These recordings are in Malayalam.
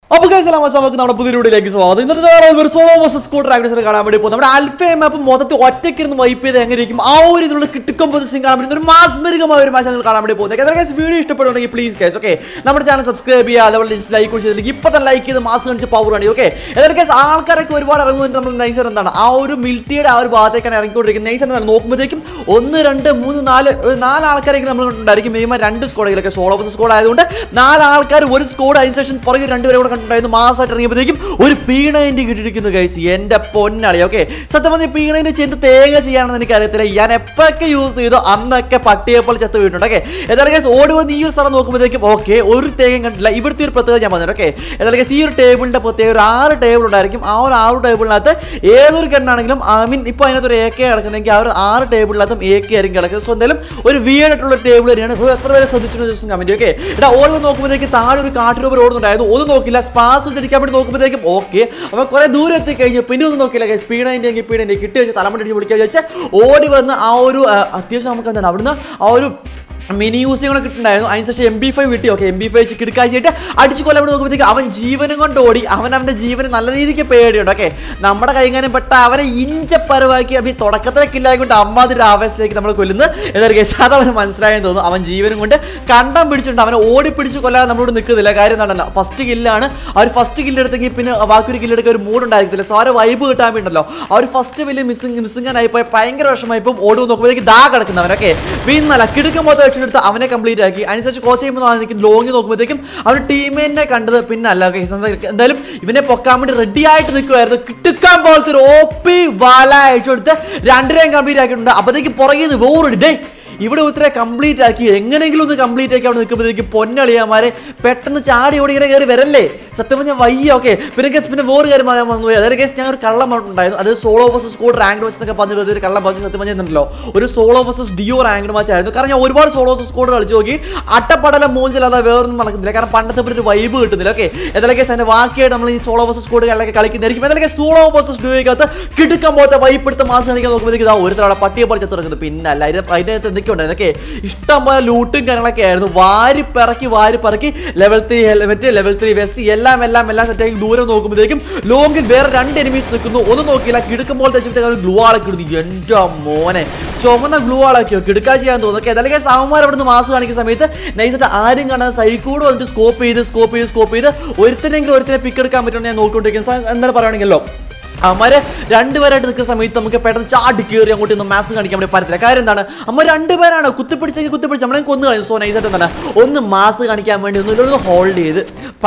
അപ്പോൾ ഗൈസ് എല്ലാം നമുക്ക് നമ്മുടെ പുതിയ വീഡിയോയിലേക്ക് സ്വാഗതം. ഇന്നത്തെ ഒരു സോളോ വേഴ്സസ് സ്ക്വാഡ് ഡ്രാഗൺസിനെ കാണാൻ വേണ്ടി പോകും. നമ്മുടെ ആൽഫ മാപ്പ് മൊത്തത്തിൽ ഒറ്റയ്ക്കിരുന്ന് വൈപ്പ് ചെയ്ത് എങ്ങനെയിരിക്കും ആ ഒരു ഇതിലുള്ള കിട്ടുക്കം പൊസിഷൻ കാണാൻ വേണ്ടി ഒരു മാസ്മരികമായ ഒരു മാച്ച് കാണാൻ വേണ്ടി പോകുന്നത്. ഏതായാലും ഗൈസ് വീഡിയോ ഇഷ്ടപ്പെടുകയാണെങ്കിൽ പ്ലീസ് ഗൈസ് ഓക്കെ നമ്മുടെ ചാനൽ സബ്സ്ക്രൈബ് ചെയ്യുക, അതേപോലെ ലൈക്ക് ചെയ്തില്ലെങ്കിൽ ഇപ്പോൾ തന്നെ ലൈക്ക് ചെയ്ത് മാസ് കാണിച്ച് പവർ ആണ്. ഓക്കെ ഏതായാലും ഗൈസ് ആൾക്കാരൊക്കെ ഒരുപാട് ഇറങ്ങുന്നത് നമ്മൾ നൈസർ എന്താണ് ആ ഒരു മിലിറ്ററിയുടെ ആ ഒരു ഭാഗത്തേക്കാണ് ഇറങ്ങിക്കൊണ്ടിരിക്കുന്നത്. നൈസർ എന്താണ് നോക്കുമ്പോഴത്തേക്കും 1 2 3 4 ആൾക്കാരൊക്കെ നമ്മൾ ഉണ്ടായിരിക്കും. മിനിമം 2 സ്ക്വാഡുകളൊക്കെ സോളോ വേഴ്സസ് സ്ക്വാഡ് ആയതുകൊണ്ട് 4 ആൾക്കാർ ഒരു സ്ക്വാഡ് അതിനുശേഷം പുറകെ 2 പേരെ കൂടെ കണ്ടിട്ടുണ്ടായിരുന്നു. മാസമായിട്ട് ഇറങ്ങിയപ്പോഴത്തേക്കും ഒരു P90 കിട്ടിയിരിക്കുന്നു ഗൈസ്. എൻ്റെ പൊന്നാളി. ഓക്കെ സത്യം പറഞ്ഞാൽ P90 ചെയ്ത് തേങ്ങ ചെയ്യാണെന്ന് എനിക്കറിയത്തില്ല. ഞാൻ എപ്പോഴൊക്കെ യൂസ് ചെയ്തോ അന്നൊക്കെ പട്ടിയെ പോലെ ചത്ത് വീട്ടുണ്ട്. ഓക്കെ ഏതായാലും ഗൈസ് ഓടി വന്ന് ഈ ഒരു സ്ഥലം നോക്കുമ്പോഴത്തേക്കും ഓക്കെ ഒരു തേങ്ങ കണ്ടില്ല. ഇവിടുത്തെ ഒരു പ്രത്യേകത ഞാൻ പറഞ്ഞു. ഓക്കെ ഏതായാലും ഗൈസ് ഈ ഒരു ടേബിളിൻ്റെ പ്രത്യേക ഒരു 6 ടേബിൾ ഉണ്ടായിരിക്കും. ആ ഒരു 6 ടേബിളിനകത്ത് ഏതൊരു ഗണ്ണാണെങ്കിലും ഇപ്പോൾ അതിനകത്ത് ഒരു AK കിടക്കുന്നെങ്കിൽ ആ ഒരു 6 ടേബിളിനകത്തും AK ആയിരിക്കും കിടക്കുന്നത്. സോ എന്തായാലും ഒരു വീടായിട്ടുള്ള ടേബിൾ തന്നെയാണ്. എത്ര പേര് ശ്രദ്ധിച്ചിട്ടുണ്ട് കമന്റ്. ഓക്കെ എടാ ഓടി നോക്കുമ്പോഴത്തേക്ക് താഴെ ഒരു കാട്ടുരൂപർ ഓടുന്നുണ്ടായിരുന്നു. ഒന്നും നോക്കില്ല, സ്പാസ് വെച്ചടിക്കാൻ വേണ്ടി നോക്കുമ്പോഴത്തേക്കും ഓക്കെ അവൻ കുറെ ദൂരം എത്തിക്കഴിഞ്ഞു. പിന്നെ ഒന്നും നോക്കില്ല ഗൈസ്. P90 കിട്ടി വെച്ച് തലമുടി വിളിക്കാൻ വെച്ച് ഓടി വന്ന് ആ ഒരു അത്യാവശ്യം നമുക്ക് എന്താണ് അവിടുന്ന് ആ ഒരു മിനി യൂസിങ് കൂടെ കിട്ടുന്നുണ്ടായിരുന്നു. അതിനുശേഷം MP5 കിട്ടി. ഓക്കെ MP5 വെച്ച് കിടക്കാഴ്ചയായിട്ട് അടിച്ച് കൊല്ലാൻ വേണ്ടി നോക്കുമ്പോഴത്തേക്ക് അവൻ ജീവനും കൊണ്ട് ഓടി. അവൻ്റെ ജീവന് നല്ല രീതിക്ക് പേടിയുണ്ട്. ഓക്കെ നമ്മുടെ കൈകാര്യം പെട്ട അവനെ ഇഞ്ചപ്പരവാക്കി അവൻ തുടക്കത്തിലേക്ക് ഇല്ലായതുകൊണ്ട് അമ്മാതിരി ആവേശത്തിലേക്ക് നമ്മൾ കൊല്ലുന്നത് ഏതൊരു കേസ് അത് അവന് മനസ്സിലായെന്ന് തോന്നുന്നു. അവൻ ജീവനും കൊണ്ട് കണ്ടം പിടിച്ചിട്ടുണ്ട്. അവനെ ഓടി പിടിച്ച് കൊല്ലാതെ നമ്മളോട് നിൽക്കുന്നില്ല. കാര്യം എന്താണല്ലോ ഫസ്റ്റ് കില്ലാണ്. ആ ഒരു ഫസ്റ്റ് കില്ലെടുത്തെങ്കിൽ പിന്നെ ബാക്കി ഒരു കില്ലെടുക്കാൻ ഒരു മൂഡ് ഉണ്ടായിരിക്കില്ല. സോ ആ ഒരു വൈബ് കിട്ടാൻ വേണ്ടിയല്ലോ ആ ഒരു ഫസ്റ്റ് വലിയ മിസ്സിങ്ങാനായിപ്പോയി ഭയങ്കര വിഷമായിപ്പോൾ ഓടി നോക്കുമ്പോഴത്തേക്ക് ദാ കിടക്കുന്നവനൊക്കെ പിന്നല്ല കിടക്കുമ്പോൾ എടുത്ത് അവനെ കംപ്ലീറ്റ് ആക്കി. അതിനുശേഷം കോച്ച് ചെയ്യുമ്പോൾ എനിക്ക് ലോങ്ങി നോക്കുമ്പോഴത്തേക്കും അവരുടെ ടീമേറ്റിനെ കണ്ടത് പിന്നെ അല്ല. എന്തായാലും ഇവനെ പൊക്കാൻ വേണ്ടി റെഡി ആയിട്ട് നിൽക്കുമായിരുന്നു. കിട്ടുക്കാൻ പോലത്തെ ഒരു OP വാല അയച്ചു കൊടുത്ത് 2 കംപ്ലീറ്റ് ആക്കിയിട്ടുണ്ട്. അപ്പോഴത്തേക്ക് പുറകെ നിന്ന് വേറൊരു ഡേ ഇവിടെ ഉത്തരേ കംപ്ലീറ്റ് ആക്കി എങ്ങനെയെങ്കിലും ഒന്ന് കംപ്ലീറ്റ് ആക്കി അവിടെ നിൽക്കുമ്പോഴത്തേക്ക് പൊന്നളിയാമാരെ പെട്ടെന്ന് ചാടി ഓടി ഇങ്ങനെ കയറി വരല്ലേ. സത്യം പറഞ്ഞാൽ വയ്യ. ഓക്കെ പിന്നെ വേറെ കാര്യം ഞാൻ വന്നു പോയി. അതായത് കേസ് ഞാൻ ഒരു കള്ളം ഉണ്ടായിരുന്നു. അത് solo versus squad rank match എന്നൊക്കെ പറഞ്ഞിട്ട് ഒരു കള്ളം പറഞ്ഞു. സത്യം പറഞ്ഞിട്ടുണ്ടല്ലോ ഒരു solo versus duo rank match ആയിരുന്നു. കാരണം ഞാൻ ഒരുപാട് സോളോ വേഴ്സസ് സ്ക്വാഡ് കളിച്ച് നോക്കി അട്ടപ്പടല മൂഞ്ചില്ലാതെ വേറൊന്നും നടക്കുന്നില്ല. കാരണം പണ്ടത്തെ ഒരു വൈബ് കിട്ടുന്നില്ല. ഓക്കെ ഏതായാലും കേസ് അതിന്റെ ബാക്കിയായിട്ട് നമ്മൾ ഈ സോളോ വേഴ്സസ് സ്ക്വാഡ് കളിക്കുന്നതായിരിക്കും. ഏതായാലും സോളോ വേഴ്സസ് ഡിയോയ്ക്കകത്ത് കിടക്കാൻ പോലത്തെ വൈപ്പ് എടുത്ത മാസം കളിക്കാൻ നോക്കുമ്പോഴത്തേക്ക് ഒരു തവണ പട്ടിയെ പോലെ ചത്ത് നടക്കുന്നത്. പിന്നെ അല്ല അതിനകത്ത് എന്തൊക്കെ ഉണ്ടായിരുന്നു. ഓക്കെ ഇഷ്ടം പോലെ ലൂട്ടും കാര്യങ്ങളൊക്കെ ആയിരുന്നു. വാരി പറക്കി ലെവൽ 3 ഹെൽമെറ്റ്, ലെവൽ 3 വെസ്റ്റ് എല്ലാം സെറ്റാക്കി ദൂരം നോക്കുമ്പോഴത്തേക്കും ലോങ്ങിൽ വേറെ 2 എനിമീസ് നിൽക്കുന്നു. ഒന്നും നോക്കിയില്ല കിടക്കുമ്പോൾ തെച്ചിട്ട് ഗ്ലൂ ആളൊക്കെ ഇടുന്നു. എൻ്റെ മോനെ ചുമന്ന ഗ്ലൂ ആളൊക്കെയോ കിടക്കാൻ ചെയ്യാൻ തോന്നുന്നു. ഏതായാലും സാവന്മാർ അവിടെ നിന്ന് മാസ് കാണിക്കുന്ന സമയത്ത് നൈസായിട്ട് ആരും കാണാൻ സൈക്കൂടെ വന്നിട്ട് സ്കോപ്പ് ചെയ്ത് ഒരുത്തിനെ പിക്ക് എടുക്കാൻ പറ്റുമെന്ന് ഞാൻ നോക്കിക്കൊണ്ടിരിക്കുന്നത്. എന്താണ് പറയുകയാണെങ്കിലോ അമ്മമാര് 2 പേരായിട്ട് നിൽക്കുന്ന സമയത്ത് നമുക്ക് പെട്ടെന്ന് ചാടി കയറി അങ്ങോട്ട് നിന്ന് മാസ് കാണിക്കാൻ വേണ്ടി പറ്റത്തില്ല. കാര്യം എന്താണ് അമ്മ 2 പേരാണ് കുത്തിപ്പിടിച്ച് നമ്മളെ കൊന്നു കളയും. സോ നൈസായിട്ട് എന്താണ് ഒന്ന് മാസ് കാണിക്കാൻ വേണ്ടി ഒന്ന് ഹോൾഡ് ചെയ്ത്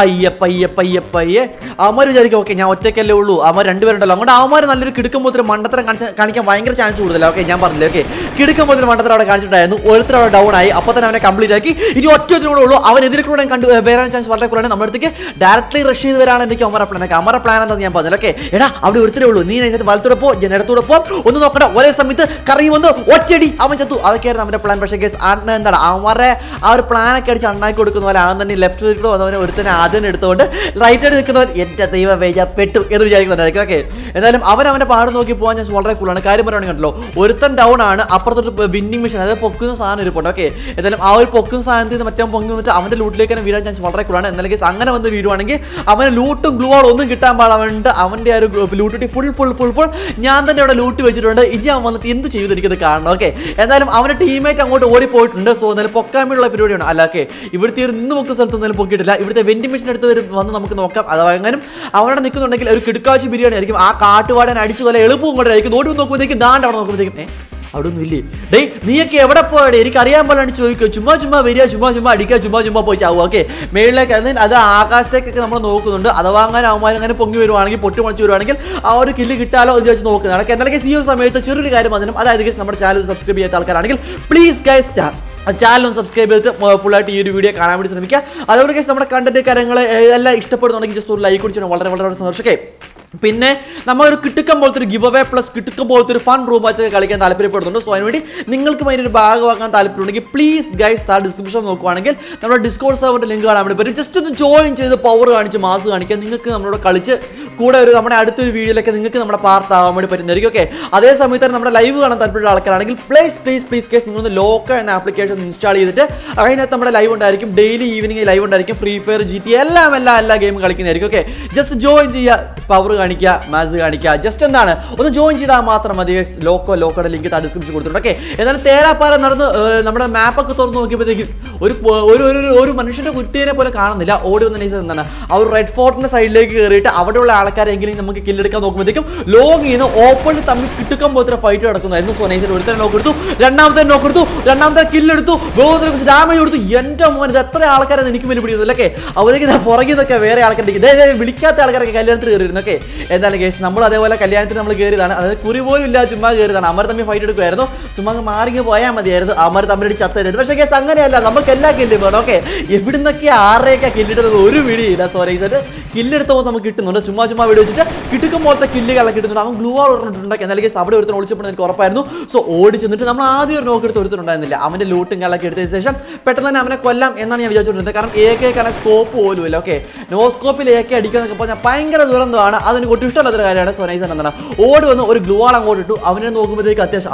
പയ്യെ അവന്മാർ വിചാരിക്കും ഓക്കെ ഞാൻ ഒറ്റയ്ക്കല്ലേ ഉള്ളൂ. അവന്മാർ 2 പേരുണ്ടല്ലോ അങ്ങോട്ട് അവന്മാർ നല്ലൊരു കിടക്കുമ്പോൾ മണ്ടത്തരം കാണിക്കാൻ ഭയങ്കര ചാൻസ് കൂടുതലാണ്. ഓക്കെ ഞാൻ പറഞ്ഞില്ലേ ഓക്കെ കിടക്കുമ്പോൾ മണ്ടത്തരം അവിടെ കാണിച്ചിട്ടുണ്ടായിരുന്നു. ഒരുത്തരം അവിടെ ഡൗൺ ആയി. അപ്പോൾ തന്നെ അവനെ കംപ്ലീറ്റ് ആക്കി. ഇനി ഒറ്റൊരുത്തൂടെ ഉള്ളൂ. അവൻ എതിർക്കൂടെ വരാൻ ചാൻസ് വളരെ കുറവാണ്. നമ്മുടെ അടുത്തേക്ക് ഡയറക്ട്ലി റഷ് ചെയ്ത് വരാണ് എനിക്ക് അമര പ്ലാൻ എന്താണെന്ന് ഞാൻ പറഞ്ഞത്. ഓക്കെ എടാ അവിടെ ഒരുത്തരേ ഉള്ളൂ. നീ വലത്തോടെ പോ ജനടത്തോടെ പോ ഒന്ന് നോക്കട്ടെ. ഒരേ സമയത്ത് കറി വന്ന് ഒറ്റയടി അവൻ ചത്തു. അതൊക്കെയായിരുന്നു അവന്റെ പ്ലാൻ. പക്ഷേ കേസ് എന്താണ് അവന്മാരെ ആ ഒരു പ്ലാനൊക്കെ അടിച്ച് അണ്ണാക്കി കൊടുക്കുന്ന പോലെ അവൻ തന്നെ ലെഫ്റ്റ് സൈഡിൽ വന്നവനെ ഒരുത്തനെ ആദ്യം എടുത്തുകൊണ്ട് റൈറ്റ് സൈഡ് നിൽക്കുന്നവൻ എൻ്റെ ദൈവമേ ഞാൻ പെട്ടു എന്ന് വിചാരിക്കുന്നുണ്ടായിരിക്കും. ഓക്കെ എന്തായാലും അവൻ്റെ പാട് നോക്കി പോകാൻ ചാൻസ് വളരെ കൂടുതലാണ്. കാര്യം പറയുകയാണെങ്കിൽ കണ്ടല്ലോ ഒരുത്തൻ ഡൗൺ ആണ്. അപ്പുറത്തൊരു വിന്നിങ് മെഷീൻ അതായത് പൊക്കുന്ന സാധനം ഇരിപ്പുണ്ട്. ഓക്കെ എന്തായാലും ആ ഒരു പൊക്കുന്ന സാധനത്തിൽ നിന്ന് മറ്റേ പൊങ്ങി വന്നിട്ട് അവൻ്റെ ലൂട്ടിലേക്ക് തന്നെ വീഴാൻ ചാൻസ് വളരെ കൂടുതലാണ്. എന്നാലും കേസ് അങ്ങനെ വന്ന് വീഴുവാണെങ്കിൽ അവന് ലൂട്ടും ഗ്ലൂവാളും ഒന്നും കിട്ടാൻ പാടാവുന്നുണ്ട്. അവൻ്റെ ആ ഒരു ലൂട്ടി ഫുൾ ഞാൻ തന്നെ അവിടെ ലൂട്ട് വെച്ചിട്ടുണ്ട്. ഇനി അവൻ വന്നിട്ട് എന്ത് ചെയ്തിരിക്കുന്നത് കാണണം. ഓക്കെ എന്തായാലും അവൻ്റെ ടീമേറ്റ് അങ്ങോട്ട് ഓടിപ്പോയിട്ടുണ്ട്. സോ എന്തായാലും പൊക്കാൻ വേണ്ടിയുള്ള പരിപാടിയാണ്. അല്ല ഓക്കെ ഇവിടുത്തെ ഒരു നിന്ന് പൊക്കുന്ന സ്ഥലത്ത് എന്തായാലും പൊക്കിയിട്ടില്ല. ഇവിടുത്തെ വെന്റിമേഷൻ എടുത്ത് വന്ന് നമുക്ക് നോക്കാം. അഥവാ എങ്ങാനും അവിടെ നിൽക്കുന്നുണ്ടെങ്കിൽ ഒരു കിടക്കാച്ചി ബിരിയാണി ആയിരിക്കും. ആ കാട്ടുവാടൻ അടിച്ചു പോലെ എളുപ്പവും കൊണ്ടായിരിക്കും. നോട്ട് നോക്കുമ്പോഴത്തേക്കും ദാണ്ട് അവിടെ നോക്കുമ്പോഴത്തേക്കും അവിടെ ഒന്നും ഇല്ലേ. ഡേയ് നീയൊക്കെ എവിടെ പോയടേ എനിക്ക് അറിയാൻ പോലാണ് ചോദിക്കുക. ചുമ്മാ വരിക ചുമ്മാ അടിക്കുക ചുമ്മാ പോയി ചാവുക. ഓക്കെ മേളിലേക്ക് അത് ആകാശത്തേക്കൊക്കെ നമ്മൾ നോക്കുന്നുണ്ട്. അഥവാ അങ്ങനെ പൊങ്ങി വരുവാണെങ്കിൽ പൊട്ടി മുളച്ച് വരുവാണെങ്കിൽ ആ ഒരു കില്ല് കിട്ടാലോ എന്ന് വെച്ച് നോക്കുന്നതാണ്. എന്തായാലും ഈ ഒരു സമയത്ത് ചെറിയൊരു കാര്യം വന്നിട്ടും അതായത് നമ്മുടെ ചാനൽ സബ്സ്ക്രൈബ് ചെയ്യാത്ത ആൾക്കാരാണെങ്കിൽ പ്ലീസ് ഗൈസ് ചാനൽ ഒന്ന് സബ്സ്ക്രൈബ് ചെയ്തിട്ട് ഫുള്ളായിട്ട് ഈ ഒരു വീഡിയോ കാണാൻ വേണ്ടി ശ്രമിക്കുക. അതുപോലെ നമ്മുടെ കണ്ടന്റ് കാര്യങ്ങൾ എല്ലാം ഇഷ്ടപ്പെടുന്നുണ്ടെങ്കിൽ ജസ്റ്റ് ഒരു ലൈക്ക് കുടിച്ചാൽ വളരെ സന്തോഷം. പിന്നെ നമ്മൾ ഒരു കിട്ടുക്കം പോലത്തെ ഒരു ഗിവ് അവേ പ്ലസ് കിട്ടുക്കം പോലത്തെ ഒരു ഫൺ റൂം വെച്ചൊക്കെ കളിക്കാൻ താല്പര്യപ്പെടുന്നുണ്ട്. സോ അതിനുവേണ്ടി നിങ്ങൾക്ക് അതിൻ്റെ ഒരു ഭാഗമാക്കാൻ താല്പര്യമുണ്ടെങ്കിൽ പ്ലീസ് ഗൈസ് ഡിസ്ക്രിപ്ഷൻ നോക്കുവാണെങ്കിൽ നമ്മുടെ ഡിസ്കോഡ് സെർവറിൻ്റെ ലിങ്ക് കാണാൻ വേണ്ടി പറ്റും. ജസ്റ്റ് ഒന്ന് ജോയിൻ ചെയ്ത് പവർ കാണിച്ച് മാസ് കാണിക്കുക. നിങ്ങൾക്ക് നമ്മളോട് കളിച്ച് കൂടെ ഒരു നമ്മുടെ അടുത്തൊരു വീഡിയോയിലൊക്കെ നിങ്ങൾക്ക് നമ്മുടെ പാർട്ട് ആവാൻ വേണ്ടി പറ്റുന്നതായിരിക്കും. ഓക്കെ, അതേ സമയത്ത് നമ്മുടെ ലൈവ് കാണാൻ താല്പര്യമുള്ള ആൾക്കാരാണെങ്കിൽ പ്ലീസ് കേസ് നിങ്ങളൊന്ന് ലോക്ക എന്ന ആപ്ലിക്കേഷൻ ഇൻസ്റ്റാൾ ചെയ്തിട്ട് അതിനകത്ത് നമ്മുടെ ലൈവ് ഉണ്ടായിരിക്കും. ഡെയിലി ഈവനിങ് ലൈവ് ഉണ്ടായിരിക്കും. ഫ്രീ ഫയർ GTA എല്ലാ ഗെയിം കളിക്കുന്നതായിരിക്കും. ഓക്കെ, ജസ്റ്റ് ജോയിൻ ചെയ്യുക, പവർ കാണിക്കുക, മാസ് കാണിക്കുക. ജസ്റ്റ് എന്താണ് ഒന്ന് ജോയിൻ ചെയ്താൽ മാത്രം മതി. ലോക്കോയുടെ ലിങ്ക് ഡിസ്ക്രിപ്ഷൻ കൊടുത്തിട്ടുണ്ട്. ഓക്കെ, എന്നാലും തേരാപ്പാറ നടന്ന് നമ്മുടെ മാപ്പൊക്കെ തുറന്ന് നോക്കിയപ്പോഴത്തേക്കും ഒരു മനുഷ്യന്റെ കുട്ടിയെ പോലെ കാണുന്നില്ല. ഓടി വന്ന നൈസ് എന്താണ് ആ ഒരു റെഡ് ഫോർട്ടിന്റെ സൈഡിലേക്ക് കയറിയിട്ട് അവിടെയുള്ള ആൾക്കാരെങ്കിലും നമുക്ക് കില്ലെടുക്കാൻ നോക്കുമ്പോഴത്തേക്കും ലോങ് ചെയ്യുന്ന ഓപ്പണിൽ തമ്മിൽ കിട്ടുക്കാൻ പോലത്തെ ഫൈറ്റ് നടക്കുന്നതായിരുന്നു. സോ നൈസിൽ ഒരുത്തരം നോക്കെടുത്തു, രണ്ടാമത്തെ കില്ലെടുത്തു, കുറച്ച് ഡാമേജ് കൊടുത്തു. എന്റെ മോൻ ഇത് എത്ര ആൾക്കാരെ എനിക്ക് മേലെ പിടിക്കുന്നില്ല. ഓക്കെ, അവർക്ക് പുറകിൽ നിന്നൊക്കെ വേറെ ആൾക്കാരുടെ വിളിക്കാത്ത ആൾക്കാരൊക്കെ കല്യാണത്തിന് കയറിയിരുന്നു. ഓക്കെ, എന്തായാലും കേസ് നമ്മൾ അതേപോലെ കല്യാണത്തിന് നമ്മൾ കയറിയതാണ്. അതായത് കുറി പോലും ഇല്ല, ചുമ്മാ കയറിയതാണ്. അമർ തമ്മിൽ ഫൈറ്റ് എടുക്കുമായിരുന്നു. ചുമ്മാ മാറിങ്ങ് പോയാൽ മതിയായിരുന്നു. അമർ തമ്മിൽ ചത്തരുത്. പക്ഷേ കേസ് അങ്ങനെയല്ല, നമുക്ക് എല്ലാ കില്ലും വേണം. ഓക്കെ, എവിടുന്നൊക്കെ ആരെയൊക്കെ കില്ലിടുന്നത് ഒരു വീഡിയോ സോറി കില്ലെടുത്തപ്പോൾ നമുക്ക് കിട്ടുന്നുണ്ട്. ചുമ്മാ വീഡിയോ വെച്ചിട്ട് കിട്ടുക്കും പോലത്തെ കില്ലുകളൊക്കെ കിട്ടുന്നുണ്ട്. അവൻ ഗ്ലൂ ആൾ ഇട്ടിട്ടുണ്ടാക്കി. എന്നാലും കേസ് അവിടെ ഒരുത്തരം ഒളിച്ചപ്പോൾ എനിക്ക് ഉറപ്പായിരുന്നു. സോ ഓടി ചെന്നിട്ട് നമ്മൾ ആദ്യം ഒരു നോക്ക് എടുത്ത് ഒരുത്തരുണ്ടായിരുന്നില്ല. അവൻ്റെ ലൂട്ടും കാലൊക്കെ എടുത്തതിന് ശേഷം പെട്ടെന്ന് തന്നെ അവനെ കൊല്ലാം എന്നാണ് ഞാൻ വിചാരിച്ചുകൊണ്ടിരുന്നത്. കാരണം AK സ്കോപ്പ് പോലും ഇല്ല. ഓക്കെ, നോ സ്കോപ്പിൽ AK അടിക്കാന്നൊക്കെ പറഞ്ഞാൽ ഭയങ്കര ദുരന്തമാണ്. അതിന് ഒട്ടും ഇഷ്ടമല്ലാത്തൊരു കാര്യമാണ്. സോ നൈസ് എന്താണ് ഓടി വന്ന് ഒരു ഗ്ലൂ ആൾ അങ്ങോട്ട് ഇട്ടു. അവനെ നോക്കുമ്പോഴത്തേക്ക് അത്യാവശ്യം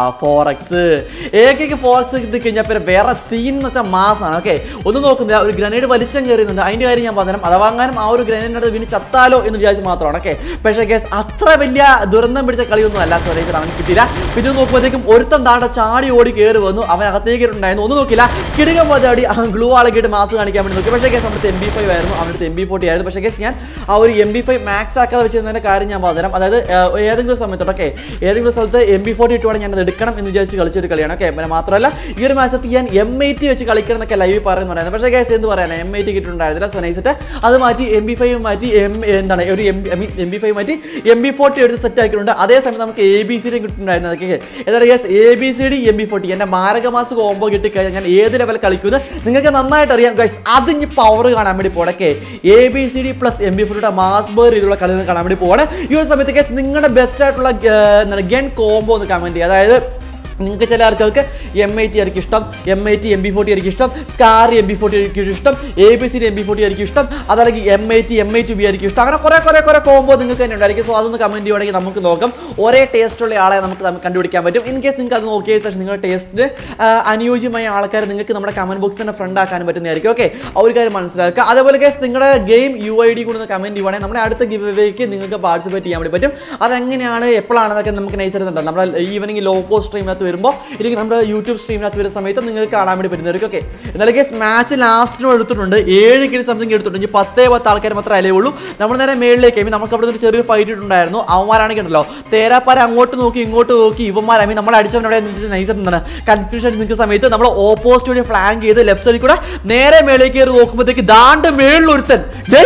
4x AK 4x കിട്ടി കഴിഞ്ഞാൽ പിന്നെ വേറെ സീൻ എന്ന് വെച്ചാൽ മാസാണ്. ഓക്കെ, ഒന്നും നോക്കുന്നില്ല, ഒരു ഗ്രനേഡ് വലിച്ചം കയറിയുന്നുണ്ട്. അതിൻ്റെ കാര്യം ഞാൻ പറഞ്ഞുതരാം. അതവാങ്ങാനും ആ ഒരു ഗ്രനേഡിനടുത്ത് വീണ് ചത്താലോ എന്ന് വിചാരിച്ച് മാത്രമാണ്. ഓക്കെ, പക്ഷേ കേസ് അത്ര വലിയ ദുരന്തം പിടിച്ച കളിയൊന്നും അല്ല. സോ നൈസ് അവന് കിട്ടിയില്ല. പിന്നെ നോക്കുമ്പോഴത്തേക്കും ഒരുത്തം താണ്ട ചാടി ഓടി കയറി വന്നു. അവൻ അകത്തേക്ക് ഉണ്ടായിരുന്നു. ഒന്നും നോക്കില്ല, കിടുകം പോച്ചാടി അവൻ ഗ്ലൂ ആളൊക്കെ മാസ് കാണിക്കാൻ വേണ്ടി നോക്കി. പക്ഷേ കേസ് നമ്മുടെ MP5 ആയിരുന്നു, അവരുടെ MP40 ആയിരുന്നു. പക്ഷേ കേസ് ഞാൻ ആ ഒരു MP5 മാക്സ് ആക്കാതെ വെച്ചിരുന്നതിൻ്റെ കാര്യം ഞാൻ പറഞ്ഞുതരാം. അതായത് ഏതെങ്കിലും സമയത്തോട്ട് ഏതെങ്കിലും സ്ഥലത്ത് MP40 ഇട്ടുവാണെങ്കിൽ ഞാനത് എടുക്കണം എന്ന് വിചാരിച്ച് കളിച്ചൊരു കളിയാണ്. ഓക്കെ, പിന്നെ മാത്രമല്ല ഈ ഒരു മാസത്തിൽ ഞാൻ M80 വെച്ച് കളിക്കണം എന്നൊക്കെ ലൈവ് പറയുന്നുണ്ടായിരുന്നു. പക്ഷേ കേസ് എന്ത് പറയാൻ M80 കിട്ടുന്നുണ്ടായിരുന്നില്ല. സോ നൈസിട്ട് അത് മാറ്റി MP5 മാറ്റി എന്താണ് ഒരു MP5 മാറ്റി MP40 എടുത്ത് സെറ്റ് ആക്കിയിട്ടുണ്ട്. അതേസമയം നമുക്ക് ABCD കിട്ടുന്നുണ്ടായിരുന്നു. അതൊക്കെ ഏതായാലും കേസ് ABCD MP40 എൻ്റെ മാരകമാസ് കോംബോ കിട്ടിക്കഴിഞ്ഞാൽ ഞാൻ ഏത് ലെവൽ കളിക്കുന്നത് നിങ്ങൾക്ക് നന്നായിട്ട് അറിയാം ഗൈസ്. അതിന് പവർ കാണാൻ വേണ്ടി പോകണം. Okay, ABCD plus MP40 mass ബേർ ചെയ്തുള്ള കളികൾ കാണാൻ വേണ്ടി പോകണം. ഈ ഒരു സമയത്ത് കേസ് നിങ്ങളുടെ ബെസ്റ്റ് ആയിട്ടുള്ള ഗൺ കോംബോ ഒന്ന് കമൻറ്റ് ചെയ്യുക. അതായത് നിങ്ങൾക്ക് ചില ആൾക്കാർക്ക് M80 ആയിരിക്കും ഇഷ്ടം, M80 MP40 ആയിരിക്കും ഇഷ്ടം, സ്കാർ MP40 ആയിരിക്കും ഇഷ്ടം, ABCD MP40 ആയിരിക്കും ഇഷ്ടം, അതല്ലെങ്കിൽ M80 M80B ആയിരിക്കും ഇഷ്ടം. അങ്ങനെ കുറേ കോംബോ നിങ്ങൾക്ക് തന്നെ ഉണ്ടായിരിക്കും. സോ അതൊന്ന് കമൻറ്റ് ചെയ്യുവാണെങ്കിൽ നമുക്ക് നോക്കാം. ഒരേ ടേസ്റ്റുള്ള ആളെ നമുക്ക് കണ്ടുപിടിക്കാൻ പറ്റും. ഇൻ കേസ് നിങ്ങൾക്ക് അത് നോക്കിയ ശേഷം നിങ്ങളുടെ ടേസ്റ്റിന് അനുയോജ്യമായ ആൾക്കാർ നിങ്ങൾക്ക് നമ്മുടെ കമൻറ്റ് ബോക്സിൽ തന്നെ ഫ്രണ്ട് ആക്കാൻ പറ്റുന്നതായിരിക്കും. ഓക്കെ, ആ ഒരു കാര്യം മനസ്സിലാക്കുക. അതേപോലെ കേസ് നിങ്ങളുടെ ഗെയിം UID കൂടെ ഒന്ന് കമൻറ്റ് ചെയ്യുവാണെങ്കിൽ നമ്മുടെ അടുത്ത ഗിവ് അവേക്ക് നിങ്ങൾക്ക് പാർട്ടിസിപ്പേറ്റ് ചെയ്യാൻ വേണ്ടി പറ്റും. അതെങ്ങനെയാണ് എപ്പോഴാണെന്നൊക്കെ നമുക്ക് നൈസായിട്ട് നമ്മുടെ ഈവനിങ് ലോക്കോ സ്ട്രീമിനകത്ത് വരുമ്പോൾ ഇല്ലെങ്കിൽ നമ്മുടെ യൂട്യൂബ് സ്ട്രീമിനകത്ത് വരുന്ന സമയത്ത് നിങ്ങൾക്ക് കാണാൻ വേണ്ടി പറ്റുന്നതായിരിക്കും. ഓക്കെ, എന്നാലും കേസ് മാച്ച് ലാസ്റ്റിനും എടുത്തിട്ടുണ്ട്. 7 കിൽ സംതിങ് എടുത്തിട്ടുണ്ട്. ഇനി 10 ആൾക്കാർ മാത്രമേ അലേ ഉള്ളൂ. നമ്മൾ നേരെ മേളിലേക്ക് നമുക്ക് അവിടെ നിന്ന് ചെറിയൊരു ഫൈറ്റ് ഇട്ടുണ്ടായിരുന്നു. അവന്മാരാണെങ്കിൽ ഉണ്ടല്ലോ തേരാപ്പാര അങ്ങോട്ട് നോക്കി ഇങ്ങോട്ട് നോക്കി ഇവന്മാർ നമ്മൾ അടിച്ചവനവിടെ നൈസായിട്ട് എന്താണ് കൺഫ്യൂഷൻ നിൽക്കുന്ന സമയത്ത് നമ്മൾ ഓപ്പോസിറ്റ് വഴി ഫ്ലാങ്ക് ചെയ്ത് ലെഫ്റ്റ് സൈഡിൽ കൂടെ നേരെ മേളിലേക്ക് കയറി നോക്കുമ്പോഴത്തേക്ക് ദാണ്ട് മേളിൽ ഒരുത്തൻ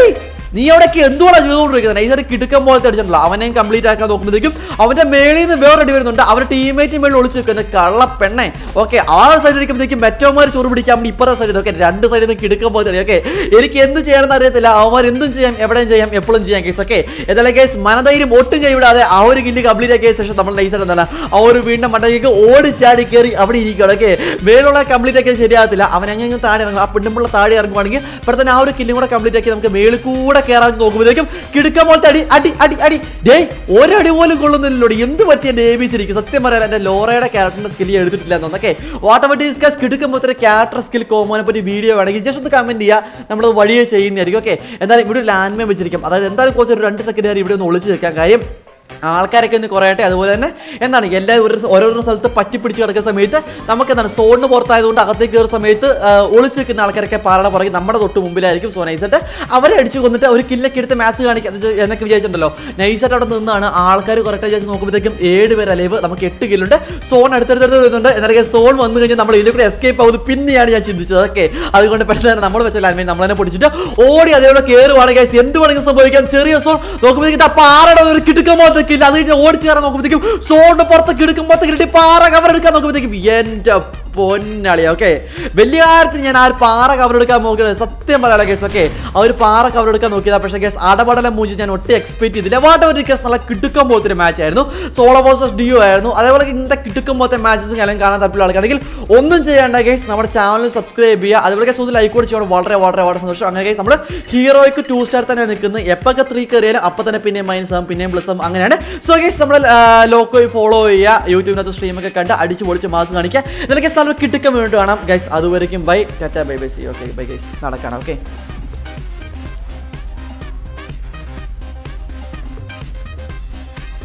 നീ അവിടേക്ക് എന്തുകൊണ്ടാണ് ചെയ്തുകൊണ്ടിരിക്കുന്നത്? നൈസായിട്ട് കിടക്കം പോലത്തെ അടിച്ചിട്ടുണ്ടല്ലോ. അവനെയും കംപ്ലീറ്റ് ആക്കാൻ നോക്കുമ്പോഴത്തേക്കും അവൻ്റെ മേളിൽ നിന്ന് വേറൊരു വരുന്നുണ്ട്. അവരുടെ ടീമേറ്റ് മേളിൽ ഒളിച്ചു വെക്കുന്നത് കള്ള പെണ്ണെ. ഓക്കെ, ആ സൈഡിൽ ഇരിക്കുമ്പോഴത്തേക്കും മറ്റവന്മാർ ചോറ് പിടിക്കാൻ വേണ്ടി ഇപ്പുറത്തെ സൈഡിൽ ഓക്കെ രണ്ട് സൈഡിൽ നിന്ന് കിടക്കാൻ പോലത്തെ. ഓക്കെ, എനിക്ക് എന്ത് ചെയ്യണമെന്ന് അറിയത്തില്ല. അവന്മാർ എന്തും ചെയ്യാം, എവിടെയും ചെയ്യാം, എപ്പോഴും ചെയ്യാം കേസ്. ഓക്കെ, ഏതായാലും കേസ് മനധൈര്യം ഒട്ടും കൈവിടാതെ ആ ഒരു കില്ല് കംപ്ലീറ്റ് ആക്കിയ ശേഷം നമ്മൾ നൈസായിട്ട് എന്താണ് ആ ഒരു വീണ്ടും മണ്ടയ്ക്ക് ഓടിച്ചാടി കയറി അവിടെ ഇരിക്കുകയാണ്. ഓക്കെ, മേലുള്ള കംപ്ലീറ്റ് ആക്കിയത് ശരിയാകത്തില്ല. അവൻ അങ്ങനെ താഴെ ഇറങ്ങും. ആ പെണ്ണുമ്പുള്ള താഴെ ഇറങ്ങുവാണെങ്കിൽ ഇപ്പോൾ തന്നെ ആ ഒരു കില്ലും കൂടെ കംപ്ലീറ്റ് ആക്കി നമുക്ക് മേളിൽ കൂടെ കയറാൻ നോക്കുമ്പോഴേക്കും കിടക്കാൻ പോലത്തെ അടി അടി അടി അടി ഡേ ഒരടി പോലും കൊള്ളുന്നില്ലോ. എന്ത് പറ്റി എൻ്റെ ABCD സത്യം പറയാൻ എൻ്റെ ലോറയുടെ ക്യാരക്ടറിന്റെ സ്കില്ല് എടുത്തിട്ടില്ല എന്നൊക്കെ. വാട്ടർമെറ്റിക്സ് കിടക്കുമ്പോഴത്തെ ക്യാരക്ടർ സ്കിൽ കോമ്പോനെ പറ്റി വീഡിയോ വേണമെങ്കിൽ ജസ്റ്റ് ഒന്ന് കമന്റ് ചെയ്യുക. നമ്മൾ വഴിയെ ചെയ്യുന്നതായിരിക്കും. ഓക്കെ, എന്തായാലും ഇവിടെ ഒരു ലാൻഡ് മൈൻ വെച്ചിരിക്കും. അതായത് എന്തായാലും കുറച്ച് ഒരു 2 സെക്കൻഡ് ഇവിടെ ഒന്ന് ഒളിച്ച് വെക്കാൻ കാര്യം ആൾക്കാരൊക്കെ ഒന്ന് കുറയട്ടെ. അതുപോലെ തന്നെ എന്താണ് എല്ലാവരും ഓരോരോ സ്ഥലത്ത് പറ്റിപ്പിടിച്ച് കിടക്കുന്ന സമയത്ത് നമുക്ക് എന്താണ് സോണിന് പുറത്തായതുകൊണ്ട് അകത്തേക്ക് കയറുന്ന സമയത്ത് ഒളിച്ച് നിൽക്കുന്ന ആൾക്കാരൊക്കെ പാറയുടെ പുറകെ നമ്മുടെ തൊട്ട് മുമ്പിലായിരിക്കും. സോ നൈസായിട്ട് അവരെ അടിച്ച് കൊന്നിട്ട് ഒരു കില്ലൊക്കെ എടുത്ത് മാച്ച് കാണിക്കാൻ എന്നൊക്കെ വിചാരിച്ചിട്ടുണ്ടല്ലോ. നൈസായിട്ട് അവിടെ നിന്നാണ് ആൾക്കാർ കറക്റ്റ് വിചാരിച്ച് നോക്കുമ്പോഴത്തേക്കും 7 പേര് അലൈവ്. നമുക്ക് 8 കില്ലുണ്ട്. സോൺ അടുത്തടുത്ത് വരുന്നുണ്ട്. എന്നാൽ സോൺ വന്നു കഴിഞ്ഞാൽ നമ്മൾ ഇതിൽ കൂടെ എസ്കേപ്പ് ആവുന്നത് പിന്നെയാണ് ഞാൻ ചിന്തിച്ചത്. ഓക്കെ, അതുകൊണ്ട് പെട്ടെന്ന് തന്നെ നമ്മൾ വെച്ച ലാൻഡ് മൈൻ നമ്മൾ തന്നെ പൊടിച്ചിട്ട് ഓടി അതേപോലെ കയറുവാണെങ്കിൽ എന്ത് വേണമെങ്കിലും സംഭവിക്കാം. ചെറിയ സോൺ നോക്കുമ്പോഴത്തേക്കും ആ പാറയുടെ ഒരു കിടക്കുമ്പോഴത്തേക്ക് അത് ഓടിച്ചു കയറാൻ നോക്കുമ്പോഴത്തേക്കും സോണിന് പുറത്ത് കിടക്കുമ്പോഴത്തേക്ക് പാറ കവർ എടുക്കാൻ നോക്കുമ്പോഴത്തേക്കും എൻ്റെ പൊന്നാളി. ഓക്കെ, വലിയ കാര്യത്തിൽ ഞാൻ ആ ഒരു പാറ കവർ എടുക്കാൻ നോക്കിയത് സത്യം പറയാം കേസ്. ഓക്കെ, ആ ഒരു പാറ കവർ എടുക്കാൻ നോക്കിയതാ. പക്ഷേ കേസ് അടപടലം മൂഞ്ചി ഞാൻ ഒട്ടും എക്സ്പെക്ട് ചെയ്തില്ല. വാട്ടവർ കേസ് നല്ല കിടുക്കം പോലത്തെ ഒരു മാച്ച് ആയിരുന്നു. സോളോ വേഴ്സസ് ഡിയോ ആയിരുന്നു. അതേപോലെ ഇങ്ങനത്തെ കിടുക്കം പോലത്തെ മാച്ചസും കാലം കാണാൻ താല്പര്യമുള്ള ആൾക്കാണെങ്കിൽ ഒന്നും ചെയ്യേണ്ട കേസ്, നമ്മുടെ ചാനൽ സബ്സ്ക്രൈബ് ചെയ്യുക. അതുപോലെ കേസ് ഒന്ന് ലൈക്ക് കൂടി ചെയ്യണം. വളരെ വളരെ വളരെ സന്തോഷം. അങ്ങനെ കേസ് നമ്മൾ ഹീറോയ്ക്ക് 2 സ്റ്റാർ തന്നെ നിൽക്കുന്നത്. എപ്പൊക്കെ 3 കയറിയാലും അപ്പം തന്നെ പിന്നെയും മൈനസും പിന്നെയും പ്ലസും അങ്ങനെയാണ്. സോ കേസ് നമ്മുടെ ലോക്കോയി ഫോളോ ചെയ്യുക. യൂട്യൂബിനകത്ത് സ്ട്രീമൊക്കെ കണ്ട് അടിച്ച് പൊളിച്ച് മാസം കാണിക്കുക. എന്നിട്ട് കേസ് നല്ല കിടുക്കം വേണ്ടി കാണാം ഗൈസ്. അതുവരെയും bye, tata, bye bye, see. Okay, bye guys, നടക്കണം. ഓക്കെ.